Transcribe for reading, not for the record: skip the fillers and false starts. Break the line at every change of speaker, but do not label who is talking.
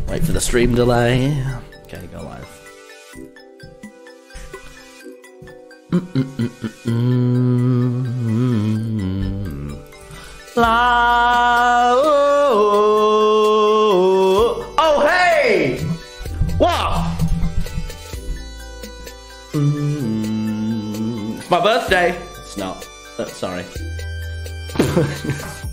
Wait for the stream delay. Okay, go live. La, oh, hey! What? It's my birthday. It's not. Sorry.